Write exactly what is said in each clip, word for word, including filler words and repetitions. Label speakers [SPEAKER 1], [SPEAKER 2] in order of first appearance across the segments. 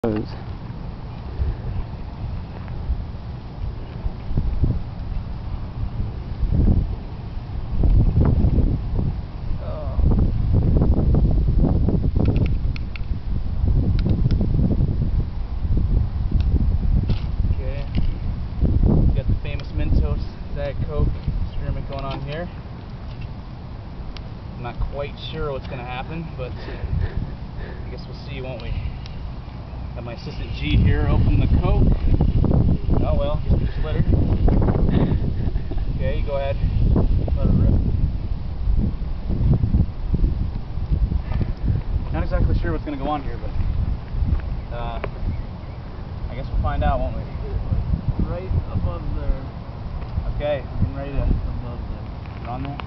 [SPEAKER 1] Mentos.
[SPEAKER 2] Okay, got the famous Mentos Diet Coke experiment going on here. I'm not quite sure what's going to happen, but I guess we'll see, won't we? Got my assistant G here opening the Coke. Oh well, just be splitter. Okay, go ahead. Let it rip. Not exactly sure what's going to go on here, but uh, I guess we'll find out, won't we?
[SPEAKER 3] Right above there.
[SPEAKER 2] Okay, I'm getting ready to
[SPEAKER 3] Above there.
[SPEAKER 2] get on there.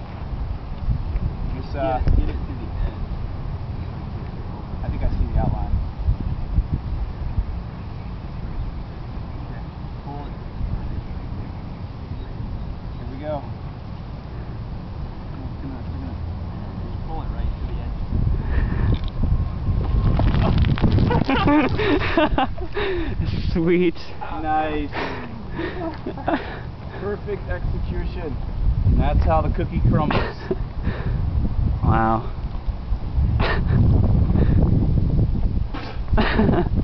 [SPEAKER 2] Just, uh,
[SPEAKER 3] Get it, get it to the end.
[SPEAKER 2] I think I see the outline.
[SPEAKER 3] Okay, pull it.
[SPEAKER 2] Here we go.
[SPEAKER 3] It's gonna, it's gonna, just pull it right to the edge.
[SPEAKER 1] Sweet.
[SPEAKER 2] Nice.
[SPEAKER 3] Perfect execution.
[SPEAKER 2] And that's how the cookie crumbles.
[SPEAKER 1] Wow.